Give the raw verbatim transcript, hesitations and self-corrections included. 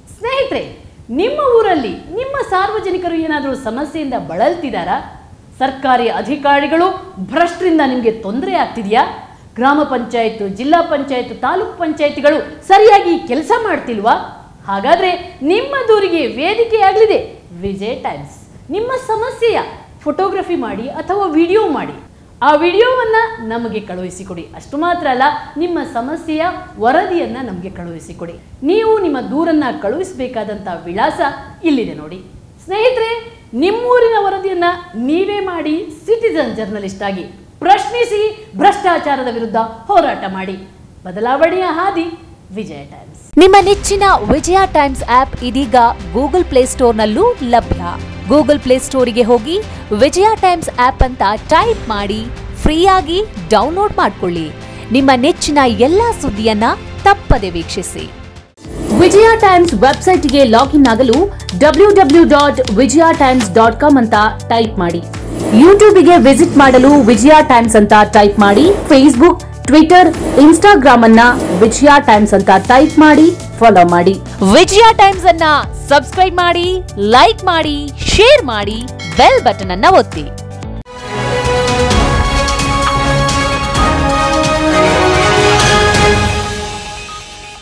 ಸ್ನೇಹಿತರೆ, ನಿಮ್ಮ ಊರಲ್ಲಿ ನಿಮ್ಮ ಸಾರ್ವಜನಿಕರು ಏನಾದರೂ ಸಮಸ್ಯೆಯಿಂದ ಬಳಲ್ತಿದ್ದಾರಾ? ಸರ್ಕಾರಿ ಅಧಿಕಾರಿಗಳು ಭ್ರಷ್ಟರಿಂದ ನಿಮಗೆ ತೊಂದರೆ ಆಗ್ತಿದೆಯಾ? ಗ್ರಾಮ ಪಂಚಾಯತ್, ಜಿಲ್ಲಾ ಪಂಚಾಯತ್, ತಾಲೂಕು ಪಂಚಾಯತಿಗಳು ಸರಿಯಾಗಿ ಕೆಲಸ ಮಾಡ್ತಿಲ್ವಾ? ಹಾಗಾದ್ರೆ ನಿಮ್ಮ ದೂರಿಗೆ ವೇದಿಕೆಯಾಗಲಿದೆ ವಿಜಯ ಟೈಮ್ಸ್. ನಿಮ್ಮ ಸಮಸ್ಯೆಯ ಫೋಟೋಗ್ರಫಿ ಮಾಡಿ ಅಥವಾ ವಿಡಿಯೋ ಮಾಡಿ ಆ ವಿಡಿಯೋವನ್ನ ನಮಗೆ ಕಳುಹಿಸಿಕೊಡಿ. ಅಷ್ಟು ಮಾತ್ರ ಅಲ್ಲ, ನಿಮ್ಮ ಸಮಸ್ಯೆಯ ವರದಿಯನ್ನ ನಮಗೆ ಕಳುಹಿಸಿಕೊಡಿ. ನೀವು ನಿಮ್ಮ ದೂರನ್ನ ಕಳುಹಿಸಬೇಕಾದಂಥ ವಿಳಾಸ ಇಲ್ಲಿದೆ ನೋಡಿ. ಸ್ನೇಹಿತರೆ, ನಿಮ್ಮೂರಿನ ವರದಿಯನ್ನ ನೀವೇ ಮಾಡಿ ಸಿಟಿಜನ್ ಜರ್ನಲಿಸ್ಟ್ ಆಗಿ ಪ್ರಶ್ನಿಸಿ, ಭ್ರಷ್ಟಾಚಾರದ ವಿರುದ್ಧ ಹೋರಾಟ ಮಾಡಿ. ಬದಲಾವಣೆಯ ಹಾದಿ ವಿಜಯ ಟೈಮ್ಸ್. ನಿಮ್ಮ ನೆಚ್ಚಿನ ವಿಜಯ ಟೈಮ್ಸ್ ಆಪ್ ಇದೀಗ ಗೂಗಲ್ ಪ್ಲೇಸ್ಟೋರ್ನಲ್ಲೂ ಲಭ್ಯ. ಗೂಗಲ್ ಪ್ಲೇಸ್ಟೋರಿಗೆ ಹೋಗಿ ವಿಜಯ ಟೈಮ್ಸ್ ಆಪ್ ಅಂತ ಟೈಪ್ ಮಾಡಿ ಫ್ರೀಯಾಗಿ ಡೌನ್ಲೋಡ್ ಮಾಡಿಕೊಳ್ಳಿ. ನಿಮ್ಮ ನೆಚ್ಚಿನ ಎಲ್ಲಾ ಸುದ್ದಿಯನ್ನ ತಪ್ಪದೆ ವೀಕ್ಷಿಸಿ. ವಿಜಯ ಟೈಮ್ಸ್ ವೆಬ್ಸೈಟ್ಗೆ ಲಾಗಿನ್ ಆಗಲು W W dot Vijaya Times dot com ಅಂತ ಟೈಪ್ ಮಾಡಿ. ಯೂಟ್ಯೂಬ್ಗೆ ವಿಸಿಟ್ ಮಾಡಲು ವಿಜಯ ಟೈಮ್ಸ್ ಅಂತ ಟೈಪ್ ಮಾಡಿ. ಫೇಸ್ಬುಕ್, ಟ್ವಿಟರ್, ಇನ್ಸ್ಟಾಗ್ರಾಮ್ ಅನ್ನ ವಿಜಯ ಟೈಮ್ಸ್ ಅಂತ ಟೈಪ್ ಮಾಡಿ ಫಾಲೋ ಮಾಡಿ. ವಿಜಯ ಟೈಮ್ಸ್ ಅನ್ನ ಸಬ್ಸ್ಕ್ರೈಬ್ ಮಾಡಿ, ಲೈಕ್ ಮಾಡಿ, ಶೇರ್ ಮಾಡಿ, ಬೆಲ್ ಬಟನ್ ಅನ್ನ ಒತ್ತಿ.